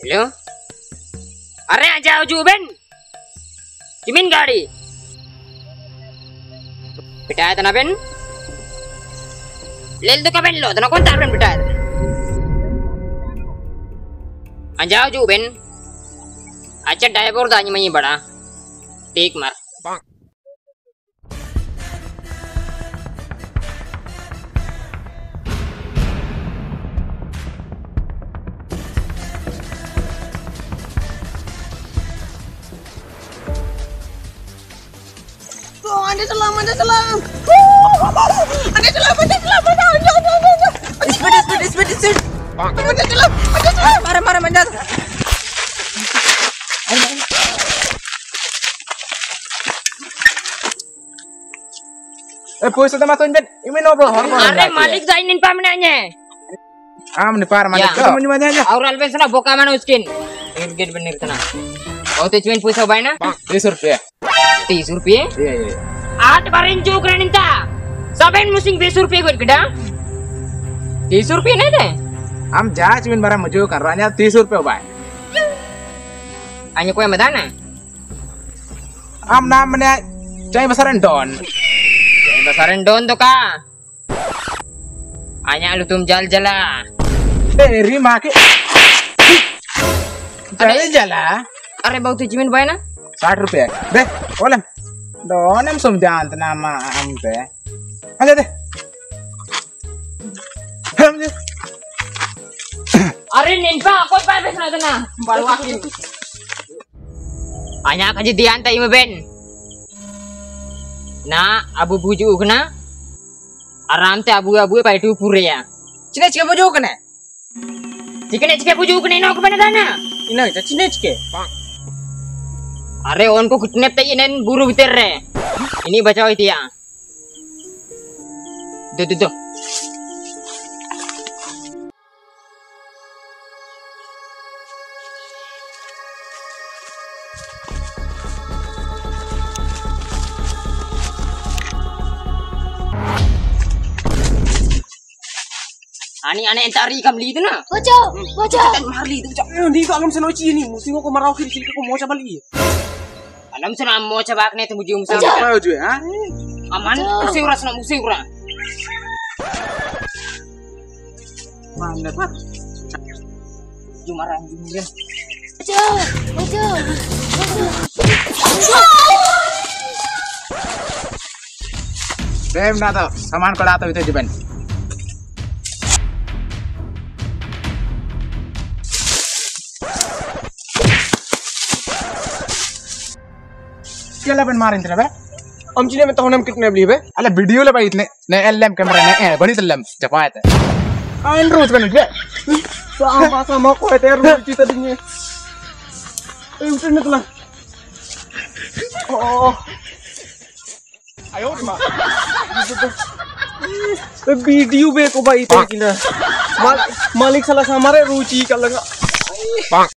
Hello, अरे आ जाओ जुबेन, किमिन गाड़ी पिटाया था ना बेन, ले तो कबेन लो, तो ना कौन तार बेन पिटाया था? आ जाओ जुबेन, अच्छा ड्राइवर दानी में ये बड़ा, टेक मार। Anda selam. Anda selam, Speed. Anda selam. Marah, manjat. Puasa sama tuan Ben, ini nopo. अरे मालिक जाइन इन पामनाnya. Ni par malik kamu ni mana aja? और अल्बेन सना बोका mana उसकिन. Irgit bener तना. और ते चुइन पैसा बाय ना? 30 rupiah. 30 rupiah? Iya. 8 barin cuk ninta. Saben musing 20 rupiah gue geda. 30 rupiah नहीं दे. Am jah cuman barang maju karanya 30 rupiah bay. Hanya kue medana. Am namanya cai besaran don. Besaran don to ka. Hanya lu tum jala. Rima ke. Jala. अरे बहुत चिमिन bye ना 60 rupiah. Deh, olem. Don am sumjant nama am teh. Aja deh. अरे निंपा कोई पाय बेसना तना बालू आखिर hanya kejadian tay mo ben na abu bujuk na aram te abu pai tu pure ya Cine bujuk na. चिकने बुजुर्ग नहीं नौक बने दाना Ina cine. अरे उनको किडनैप तय इन्हें बुरु भीतर रे इन्हीं बचाओ इतिया दो Ani cari kamli itu na. Baca. Marli itu. Di alam senoci ini, musim aku marau kiri kau mau coba lagi. Alam sana mau coba nih tu musim musim. Apa aja ha? Aman, musim ura sana musim ura. Mana pak? Jumaran jumren. Baca. Bem na to, saman kau to itu Ben. Kela Ben marin tera be? Am cine में तो हम कितने बली बे? Ala video le bay itne ne LM kamera ne bani telam cepat. Android Ben be. Sama ko itu ruci tadinya. Internet lah. Oh. Ayo ma. Video be ko ba itu kina. Malik salah sama ruci kalau